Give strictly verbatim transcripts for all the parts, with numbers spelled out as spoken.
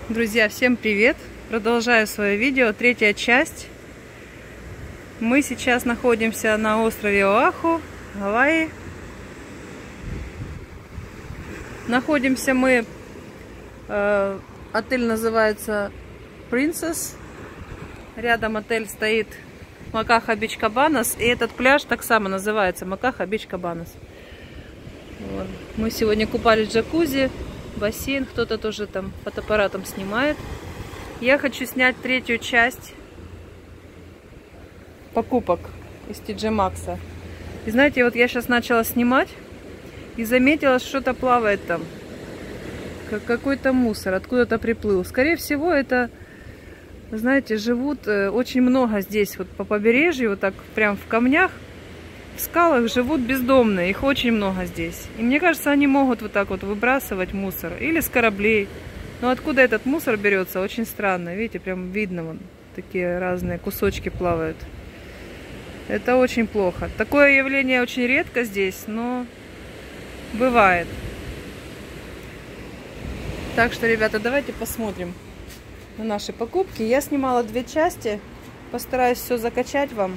Друзья, всем привет! Продолжаю свое видео, третья часть. Мы сейчас находимся на острове Оаху, Гавайи. Находимся мы, э, отель называется Princess. Рядом отель стоит Макаха Бич Кабанас, и этот пляж так само называется Макаха Бич Кабанас. Вот. Мы сегодня купались в джакузи. Бассейн, кто-то тоже там фотоаппаратом снимает. Я хочу снять третью часть покупок из Ти Джей Макса. И знаете, вот я сейчас начала снимать и заметила, что что-то плавает там. Как какой-то мусор откуда-то приплыл. Скорее всего, это, знаете, живут очень много здесь, вот по побережью, вот так прям в камнях. В скалах живут бездомные, их очень много здесь. И мне кажется, они могут вот так вот выбрасывать мусор. Или с кораблей. Но откуда этот мусор берется, очень странно. Видите, прям видно, вон, такие разные кусочки плавают. Это очень плохо. Такое явление очень редко здесь, но бывает. Так что, ребята, давайте посмотрим на наши покупки. Я снимала две части. Постараюсь все закачать вам.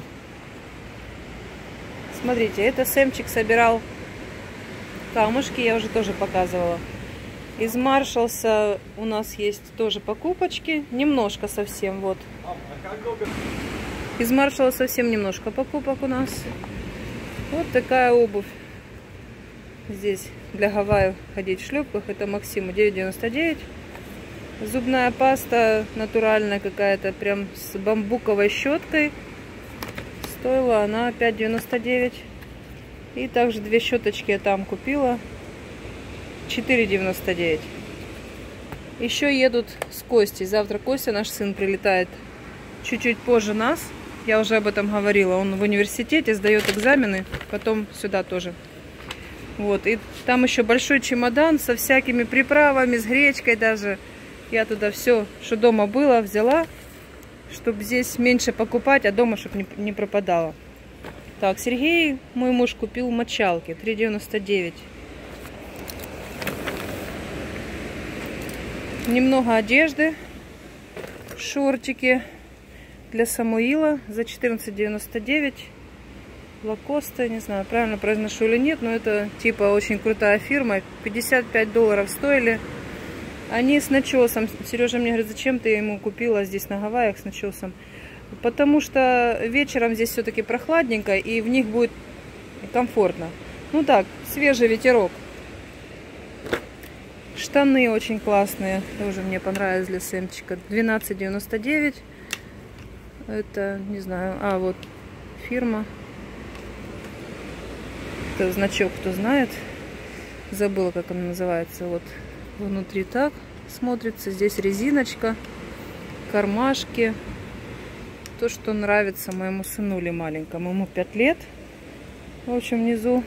Смотрите, это Сэмчик собирал камушки, я уже тоже показывала. Из Маршалса у нас есть тоже покупочки, немножко совсем, вот. Из Маршалла совсем немножко покупок у нас. Вот такая обувь. Здесь для Гавайев ходить в шлепках, это Максиму девять девяносто девять. Зубная паста натуральная какая-то, прям с бамбуковой щеткой. Стоила она пять девяносто девять. И также две щеточки я там купила. четыре девяносто девять. Еще едут с Костей. Завтра Костя, наш сын, прилетает чуть-чуть позже нас. Я уже об этом говорила. Он в университете сдает экзамены. Потом сюда тоже. Вот. И там еще большой чемодан со всякими приправами, с гречкой даже. Я туда все, что дома было, взяла. Чтобы здесь меньше покупать, а дома, чтобы не, не пропадало. Так, Сергей, мой муж, купил мочалки. три девяносто девять. Немного одежды. Шортики для Самуила за четырнадцать девяносто девять. Лакоста, не знаю, правильно произношу или нет, но это типа очень крутая фирма. пятьдесят пять долларов стоили. Они с начесом. Сережа мне говорит, зачем ты ему купила здесь на Гавайях с начесом? Потому что вечером здесь все-таки прохладненько, и в них будет комфортно. Ну так, свежий ветерок. Штаны очень классные. Тоже мне понравились для Сэмчика. двенадцать девяносто девять. Это, не знаю, а вот фирма. Это значок, кто знает. Забыла, как она называется. Вот. Внутри так смотрится. Здесь резиночка, кармашки. То, что нравится моему сынуле маленькому. Ему пять лет. В общем, внизу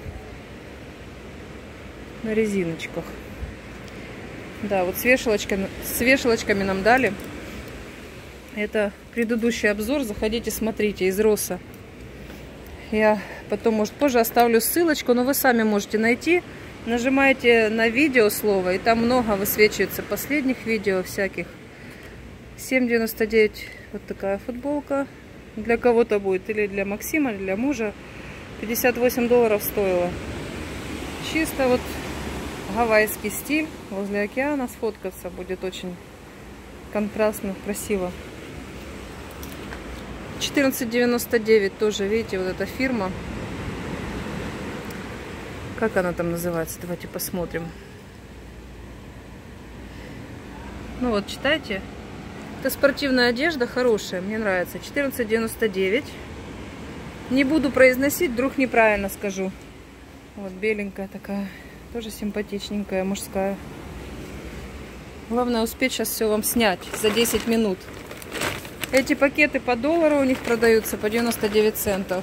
на резиночках. Да, вот с вешалочками, с вешалочками нам дали. Это предыдущий обзор. Заходите, смотрите, из Росса. Я потом, может, позже оставлю ссылочку, но вы сами можете найти. Нажимаете на видео слово, и там много высвечивается последних видео всяких. семь девяносто девять вот такая футболка. Для кого-то будет, или для Максима, или для мужа. пятьдесят восемь долларов стоила. Чисто вот гавайский стиль. Возле океана сфоткаться будет очень контрастно, красиво. четырнадцать девяносто девять тоже, видите, вот эта фирма. Как она там называется? Давайте посмотрим. Ну вот, читайте. Это спортивная одежда, хорошая, мне нравится. четырнадцать девяносто девять. Не буду произносить, вдруг неправильно скажу. Вот беленькая такая, тоже симпатичненькая, мужская. Главное успеть сейчас все вам снять за десять минут. Эти пакеты по доллару у них продаются по девяносто девять центов.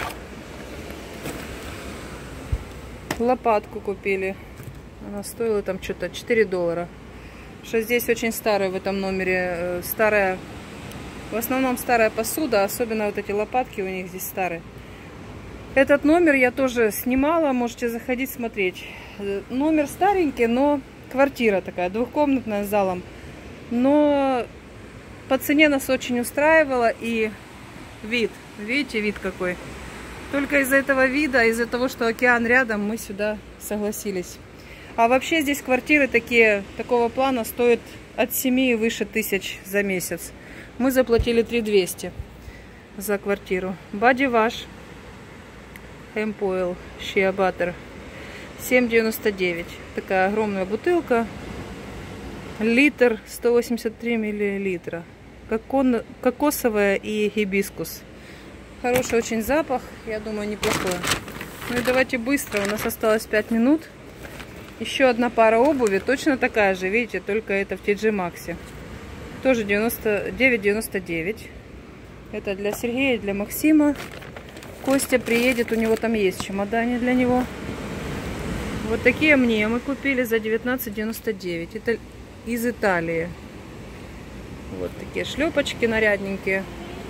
Лопатку купили. Она стоила там что-то четыре доллара. Что здесь очень старая в этом номере. Старая. В основном старая посуда. Особенно вот эти лопатки у них здесь старые. Этот номер я тоже снимала. Можете заходить смотреть. Номер старенький, но квартира такая, двухкомнатная с залом. Но по цене нас очень устраивало, и вид, видите, вид какой. Только из-за этого вида, из-за того, что океан рядом, мы сюда согласились. А вообще здесь квартиры такие, такого плана стоят от семи и выше тысяч за месяц. Мы заплатили три тысячи двести за квартиру. Body Wash Hemp Oil Shea Butter семь девяносто девять. Такая огромная бутылка. Литр, сто восемьдесят три миллилитра. Кокон, кокосовая и гибискус. Хороший очень запах, я думаю, неплохой. Ну и давайте быстро, у нас осталось пять минут. Еще одна пара обуви, точно такая же, видите, только это в ти джи Maxx. Тоже девять девяносто девять. Это для Сергея, для Максима. Костя приедет, у него там есть чемоданы для него. Вот такие мне мы купили за девятнадцать девяносто девять. Это из Италии. Вот такие шлепочки нарядненькие.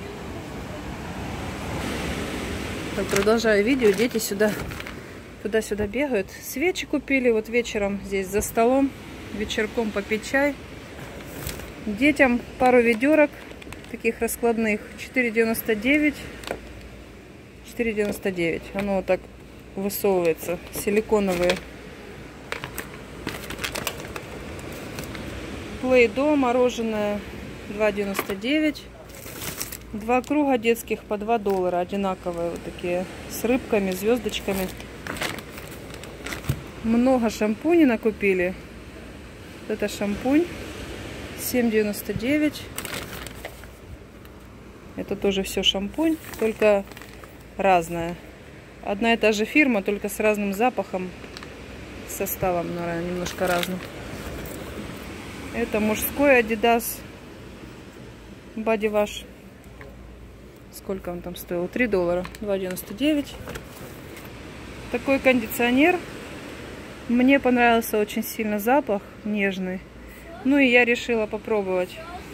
Так, продолжаю видео. Дети сюда, туда-сюда бегают. Свечи купили. Вот вечером здесь за столом. Вечерком попить чай. Детям пару ведерок таких раскладных. четыре девяносто девять. четыре девяносто девять. Оно вот так высовывается. Силиконовые. Плей-До мороженое два девяносто девять. Два круга детских по два доллара. Одинаковые вот такие. С рыбками, звездочками. Много шампуней накупили. Это шампунь. семь девяносто девять. Это тоже все шампунь. Только разная. Одна и та же фирма, только с разным запахом. Составом, наверное, немножко разным. Это мужской Adidas Body Wash. Сколько он там стоил? три доллара. два девяносто девять. Такой кондиционер. Мне понравился очень сильно запах. Нежный. Ну и я решила попробовать.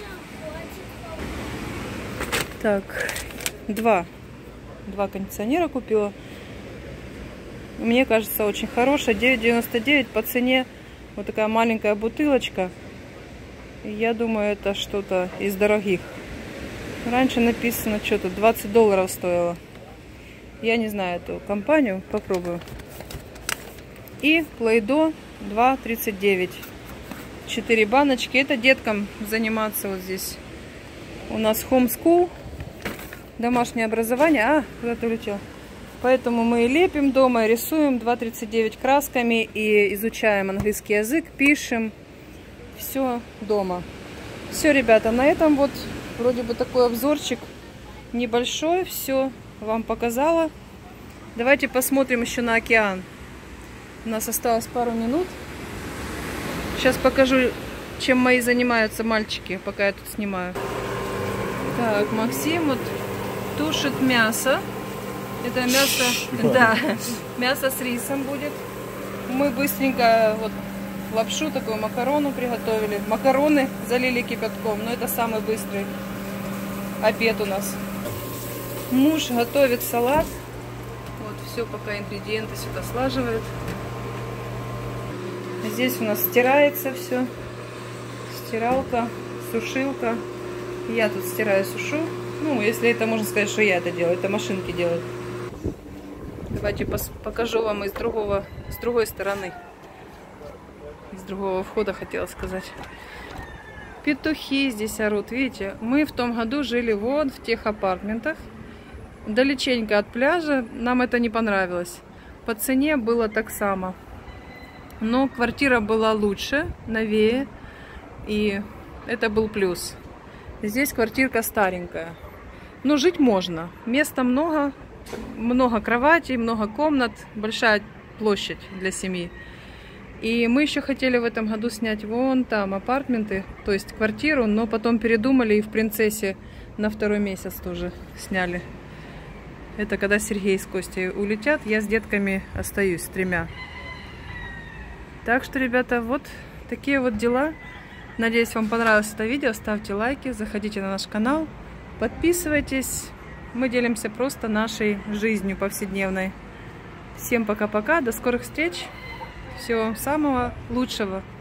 Так. Два. Два кондиционера купила. Мне кажется, очень хорошая. девять девяносто девять по цене. Вот такая маленькая бутылочка. Я думаю, это что-то из дорогих. Раньше написано что-то двадцать долларов стоило. Я не знаю эту компанию. Попробую. И Play-Doh два тридцать девять. четыре баночки. Это деткам заниматься вот здесь. У нас homeschool. Домашнее образование. А, куда-то улетел. Поэтому мы лепим дома, рисуем два тридцать девять красками и изучаем английский язык, пишем. Все дома. Все, ребята, на этом вот вроде бы такой обзорчик небольшой. Все вам показала. Давайте посмотрим еще на океан. У нас осталось пару минут. Сейчас покажу, чем мои занимаются мальчики, пока я тут снимаю. Так, Максим вот тушит мясо. Это мясо, да, мясо с рисом будет. Мы быстренько вот лапшу, такую макарону приготовили. Макароны залили кипятком, но это самый быстрый обед у нас. Муж готовит салат. Вот все, пока ингредиенты сюда слаживает. Здесь у нас стирается все. Стиралка, сушилка. Я тут стираю, сушу. Ну, если это можно сказать, что я это делаю, это машинки делают. Давайте покажу вам из другого, с другой стороны. Из другого входа хотела сказать. Петухи здесь орут, видите? Мы в том году жили вот в тех апартментах. Далеченько от пляжа. Нам это не понравилось. По цене было так само. Но квартира была лучше, новее. И это был плюс. Здесь квартирка старенькая. Но жить можно. Места много. Много кроватей, много комнат. Большая площадь для семьи. И мы еще хотели в этом году снять вон там апартменты, то есть квартиру, но потом передумали и в Принцессе на второй месяц тоже сняли. Это когда Сергей с Костей улетят, я с детками остаюсь, с тремя. Так что, ребята, вот такие вот дела. Надеюсь, вам понравилось это видео. Ставьте лайки, заходите на наш канал, подписывайтесь. Мы делимся просто нашей жизнью повседневной. Всем пока-пока, до скорых встреч. Всего самого лучшего.